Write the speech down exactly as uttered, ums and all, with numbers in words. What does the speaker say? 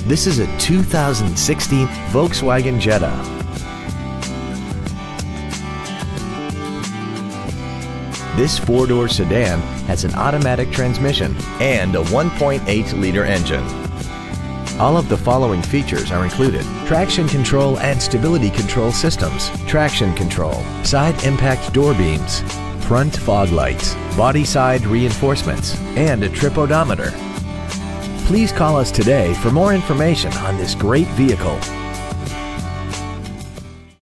This is a two thousand sixteen Volkswagen Jetta. This four-door sedan has an automatic transmission and a one point eight liter engine. All of the following features are included: traction control and stability control systems, traction control, side impact door beams, front fog lights, body side reinforcements, and a trip odometer. Please call us today for more information on this great vehicle.